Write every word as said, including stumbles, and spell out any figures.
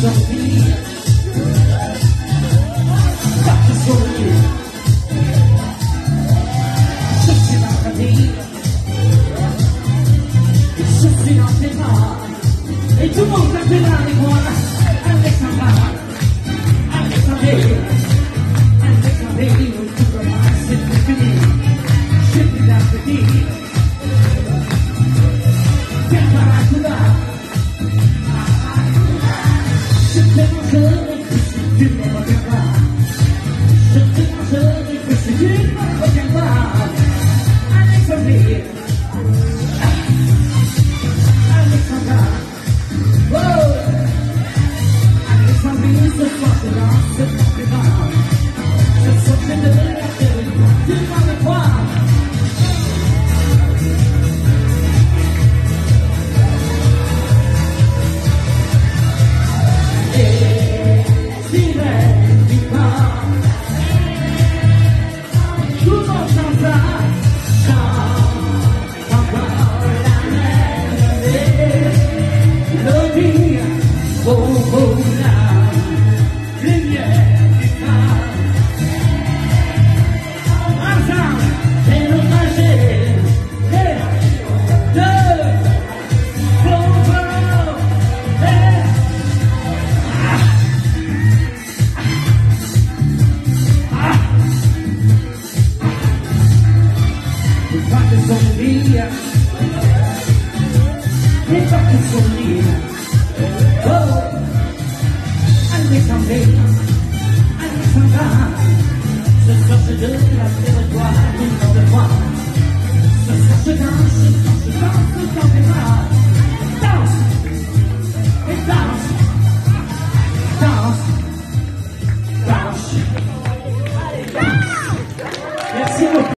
sortir, pas de sourire. Je suis ma famille, je suis dans tes bras, et tout le monde t'appellera avec moi, Alexandra, Alexandre, Alexandre, où tout commence, c'est plus fini, je suis plus d'appétit. Je te mangerai que si tu ne me reviens pas. Je te mangerai que si tu ne me reviens pas. Alexandre, Alexandra, oh, Alexandre, ce soir je lance mon prébat. Je sortais de la terre, tu vas me voir. Sorria, e faccio sorrire, oh, Alexandre, Alexandra, je sorte de la territoire du nord de moi, je sorte, je danse, je danse, je danse dans tes bras, danse, et danse, danse, danse, danse. Merci beaucoup.